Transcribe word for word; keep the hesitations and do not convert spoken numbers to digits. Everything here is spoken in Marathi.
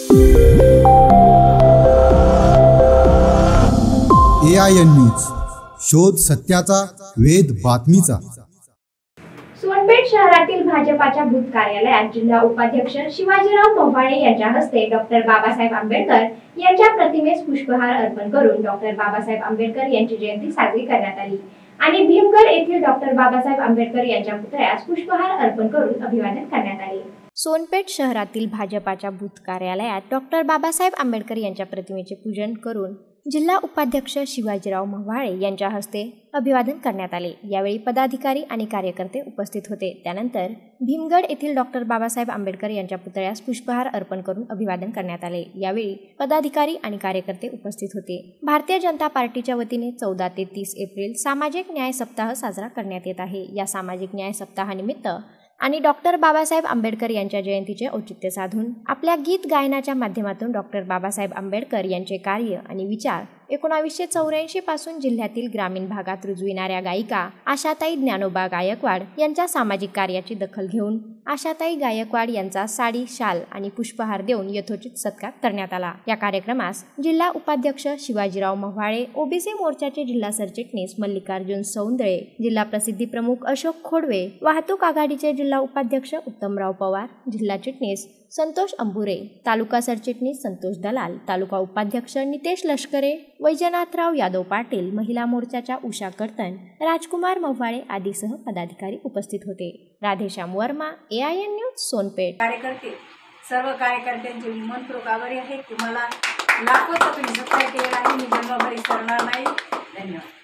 ए आय एन न्यूज, शोध सत्याचा, वेध बातमीचा। सोनपेठ शहरातील भाजपाच्या बूथ कार्यालयात जिल्हा उपाध्यक्ष शिवाजीराव मोव्हाळे यांच्या हस्ते डॉक्टर बाबासाहेब आंबेडकर यांच्या प्रतिमेस पुष्पहार अर्पण करून डॉक्टर बाबासाहेब आंबेडकर यांची जयंती साजरी करण्यात आली आणि भीमगड येथील डॉक्टर बाबासाहेब आंबेडकर यांच्या पुतळ्यास पुष्पहार अर्पण करून अभिवादन करण्यात आले। सोनपेठ शहरातील भाजपाच्या बूथ कार्यालयात डॉक्टर बाबासाहेब आंबेडकर यांच्या प्रतिमेचे पूजन करून जिल्हा उपाध्यक्ष शिवाजीराव मोव्हाळे यांच्या हस्ते अभिवादन करण्यात आले। यावेळी पदाधिकारी आणि कार्यकर्ते उपस्थित होते। त्यानंतर भीमगड येथील डॉक्टर बाबासाहेब आंबेडकर यांच्या पुतळ्यास पुष्पहार अर्पण करून अभिवादन करण्यात आले। यावेळी पदाधिकारी आणि कार्यकर्ते उपस्थित होते। भारतीय जनता पार्टीच्या वतीने चौदा ते तीस एप्रिल सामाजिक न्याय सप्ताह साजरा करण्यात येत आहे। या सामाजिक न्याय सप्ताहानिमित्त आणि डॉक्टर बाबासाहेब आंबेडकर यांच्या जयंतीचे औचित्य साधून आपल्या गीत गायनाच्या माध्यमातून डॉक्टर बाबासाहेब आंबेडकर यांचे कार्य आणि विचार एकोणावीसशे चौऱ्याऐंशी पासून जिल्ह्यातील ग्रामीण भागात रुजविणाऱ्या गायिका आशाताई ज्ञानोबा गायकवाड यांच्या सामाजिक कार्याची दखल घेऊन आशाताई गायकवाड यांचा साडी, शाल आणि पुष्पहार देऊन यथोचित सत्कार करण्यात आला। या कार्यक्रमास जिल्हा उपाध्यक्ष शिवाजीराव मोव्हाळे, ओबीसी मोर्चाचे जिल्हा सरचिटणीस मल्लिकार्जुन सौंदळे, जिल्हा प्रसिद्धी प्रमुख अशोक खोडवे, वाहतूक आघाडीचे जिल्हा उपाध्यक्ष उत्तमराव पवार, जिल्हा चिटणीस संतोष अंबुरे, तालुका सरचिटणीस संतोष दलाल, तालुका उपाध्यक्ष नितेश लष्करे, वैजनाथराव यादव पाटील, महिला मोर्चाच्या उषा कर्तन, राजकुमार मोव्हाळे आदीसह पदाधिकारी उपस्थित होते। Radheshyam Verma, A I N news, Sonpeth. कार्यकर्ते सर्व कार्यकर्त्यांचे मनपूर्वक आभारी आहे। तुम्हाला लाखोचा तुम्ही सबस्क्राईब केलेला आहे, मी जन्मभर विसरणार नाही। धन्यवाद।